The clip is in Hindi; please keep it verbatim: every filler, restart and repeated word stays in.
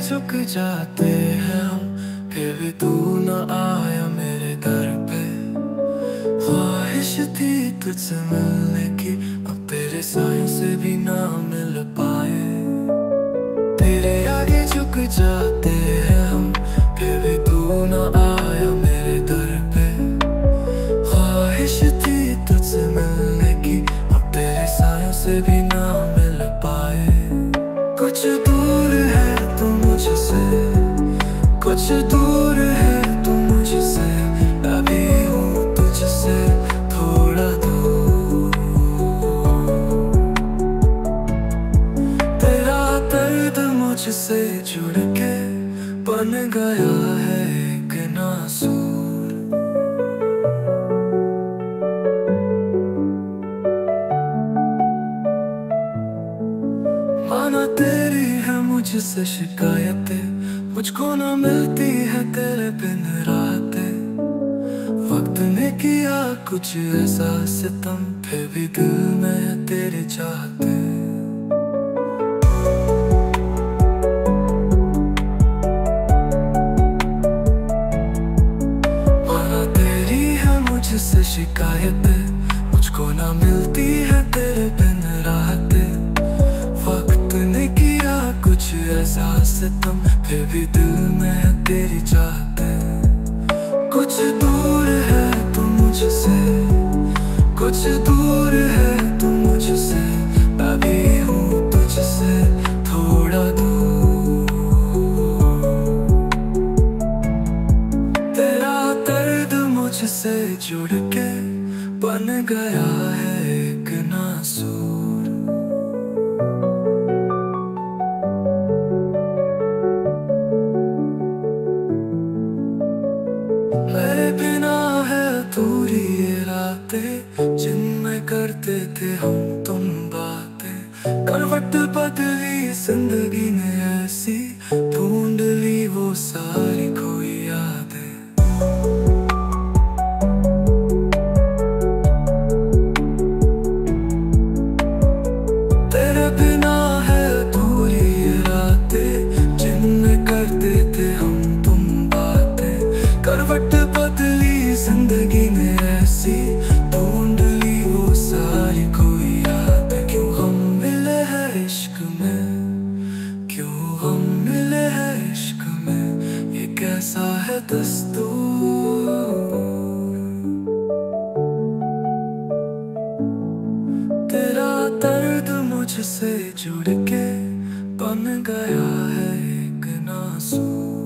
झुक जाते हैं हम, फिर भी तू न आया मेरे दर पे। ख्वाहिश थी तुझसे मिलने की, अब तेरे सायों से भी ना मिल पाए। तेरे आगे झुक जाते हैं हम, फिर भी तू न आया मेरे दर पे। ख्वाहिश थी तुझसे मिलने की, अब तेरे सायों से भी ना मिल पाए। कुछ दूर है तू मुझसे, कुछ दूर है तू मुझसे, मैं भी हूँ तुझसे थोड़ा दूर। तेरा दर्द मुझसे जुड़ के बन गया है एक नासूर। माना तेरी है मुझसे शिकायतें, मुझको ना मिलती है तेरे बिन रातें। वक्त ने किया कुछ ऐसा सितम, फिर भी दिल में है तेरे चाहते। माना तेरी है मुझसे शिकायतें, मुझको ना मिलती है तेरे बिन रातें। वक्त ने किया कुछ ऐसा सितम, फिर भी दिल में है तेरी चाहते। कुछ दूर है तू मुझसे, कुछ दूर है तू मुझसे, मैं भी हूँ तुझसे थोड़ा दूर। तेरा दर्द मुझसे जुड़ के बन गया है एक नासूर। मेरे बिना है अधूरी ये रातें, जिनमें करते थे हम तुम बातें। करवट बदली जिंदगी ने ऐसी, ढूंढ ली वो सारी खोई यादें। तेरे बिना है अधूरी ये रातें, जिनमें करते थे हम तुम बातें। करवट बदली जिंदगी ने ऐसी, ढूंढ ली वो सारी कोई याद। क्यों हम मिले हैं इश्क में, क्यों हम मिले हैं इश्क में, ये कैसा है दस्तूर। तेरा दर्द मुझसे जुड़ के बन गया है एक नासूर।